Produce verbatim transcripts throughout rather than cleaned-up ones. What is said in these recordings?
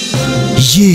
ये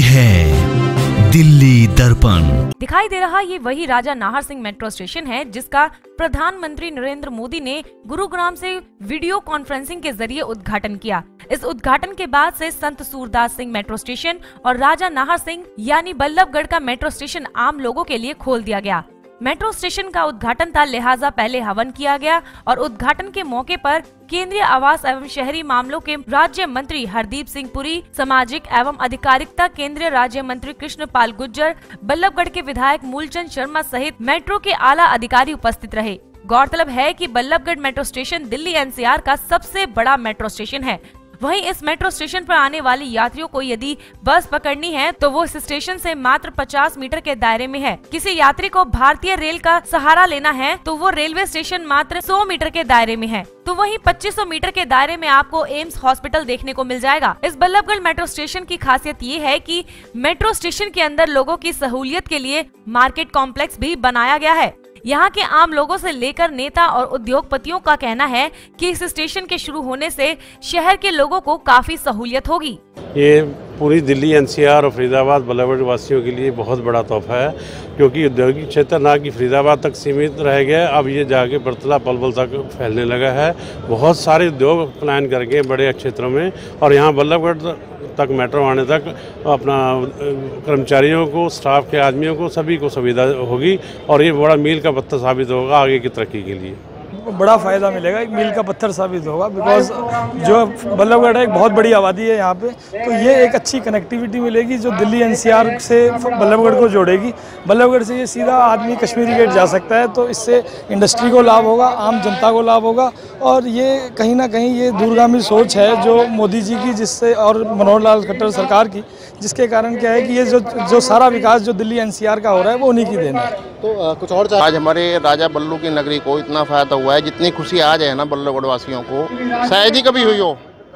है दिल्ली दर्पण। दिखाई दे रहा ये वही राजा नाहर सिंह मेट्रो स्टेशन है जिसका प्रधानमंत्री नरेंद्र मोदी ने गुरुग्राम से वीडियो कॉन्फ्रेंसिंग के जरिए उद्घाटन किया। इस उद्घाटन के बाद से संत सूरदास सिंह मेट्रो स्टेशन और राजा नाहर सिंह यानी बल्लभगढ़ का मेट्रो स्टेशन आम लोगों के लिए खोल दिया गया। मेट्रो स्टेशन का उद्घाटन था, लिहाजा पहले हवन किया गया और उद्घाटन के मौके पर केंद्रीय आवास एवं शहरी मामलों के राज्य मंत्री हरदीप सिंह पुरी, सामाजिक एवं अधिकारिता केंद्रीय राज्य मंत्री कृष्ण पाल गुर्जर, बल्लभगढ़ के विधायक मूलचंद शर्मा सहित मेट्रो के आला अधिकारी उपस्थित रहे। गौरतलब है कि Ballabhgarh metro station Delhi NCR का सबसे बड़ा मेट्रो स्टेशन है। वहीं इस मेट्रो स्टेशन पर आने वाले यात्रियों को यदि बस पकड़नी है तो वो इस स्टेशन से मात्र पचास मीटर के दायरे में है। किसी यात्री को भारतीय रेल का सहारा लेना है तो वो रेलवे स्टेशन मात्र सौ मीटर के दायरे में है। तो वहीं पच्चीस सौ मीटर के दायरे में आपको एम्स हॉस्पिटल देखने को मिल जाएगा। इस बल्लभगढ़ मेट्रो स्टेशन की खासियत ये है कि मेट्रो स्टेशन के अंदर लोगों की सहूलियत के लिए मार्केट कॉम्प्लेक्स भी बनाया गया है। यहाँ के आम लोगों से लेकर नेता और उद्योगपतियों का कहना है कि इस स्टेशन के शुरू होने से शहर के लोगों को काफी सहूलियत होगी। ये पूरी दिल्ली एनसीआर और फरीदाबाद बल्लभगढ़ वासियों के लिए बहुत बड़ा तोहफा है, क्योंकि औद्योगिक क्षेत्र ना कि फरीदाबाद तक सीमित रह गया, अब ये जाके बरतला पलवल तक फैलने लगा है। बहुत सारे उद्योग प्लान करके बड़े क्षेत्रों में, और यहाँ बल्लभगढ़ तक मेट्रो आने तक अपना कर्मचारियों को, स्टाफ के आदमियों को, सभी को सुविधा होगी और ये बड़ा मील का पत्थर साबित होगा आगे की तरक्की के लिए। बड़ा फ़ायदा मिलेगा, एक मील का पत्थर साबित होगा, बिकॉज जो बल्लभगढ़ है एक बहुत बड़ी आबादी है यहाँ पे, तो ये एक अच्छी कनेक्टिविटी मिलेगी जो दिल्ली एनसीआर से बल्लभगढ़ को जोड़ेगी। बल्लभगढ़ से ये सीधा आदमी कश्मीरी गेट जा सकता है, तो इससे इंडस्ट्री को लाभ होगा, आम जनता को लाभ होगा। और ये कहीं ना कहीं ये दूरगामी सोच है जो मोदी जी की, जिससे और मनोहर लाल खट्टर सरकार की, जिसके कारण क्या है कि ये जो जो सारा विकास जो दिल्ली एनसीआर का हो रहा है वो उन्हीं की देन है। तो आ, कुछ और आज हमारे राजा बल्लू की नगरी को इतना फायदा हुआ है, जितनी खुशी आज है ना बल्लभगढ़ वासियों को, शायद ही कभी हुई हो।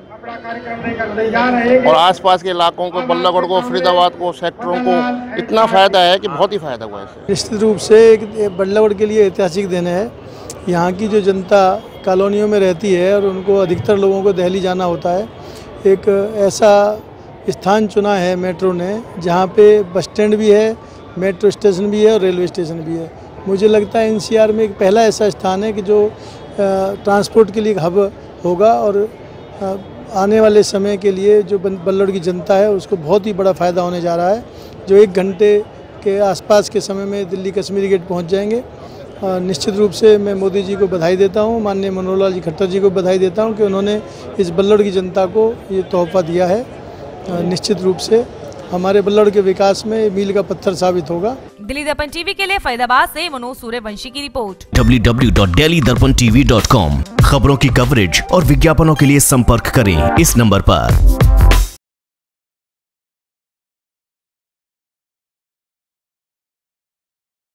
और आसपास के इलाकों को, बल्लभगढ़ को, फरीदाबाद को, सेक्टरों को इतना फायदा है कि बहुत ही फायदा हुआ है इससे। निश्चित रूप से बल्लभगढ़ के लिए ऐतिहासिक दिन है। यहाँ की जो जनता कॉलोनियों में रहती है और उनको अधिकतर लोगों को दिल्ली जाना होता है, एक ऐसा स्थान चुना है मेट्रो ने जहाँ पे बस स्टैंड भी है, मेट्रो स्टेशन भी है और रेलवे स्टेशन भी है। मुझे लगता है एनसीआर में एक पहला ऐसा स्थान है कि जो ट्रांसपोर्ट के लिए हब होगा और आ, आने वाले समय के लिए जो बल्लभगढ़ की जनता है उसको बहुत ही बड़ा फ़ायदा होने जा रहा है, जो एक घंटे के आसपास के समय में दिल्ली कश्मीरी गेट पहुँच जाएंगे। निश्चित रूप से मैं मोदी जी को बधाई देता हूँ, माननीय मनोहर लाल जी खट्टर जी को बधाई देता हूँ कि उन्होंने इस बल्लभगढ़ की जनता को ये तोहफा दिया है। निश्चित रूप से हमारे बल्लभगढ़ के विकास में मील का पत्थर साबित होगा। दिल्ली दर्पण टीवी के लिए फरीदाबाद से मनोज सूर्यवंशी की report. W W W dot Delhi Darpan TV dot com. खबरों की कवरेज और विज्ञापनों के लिए संपर्क करें इस नंबर पर।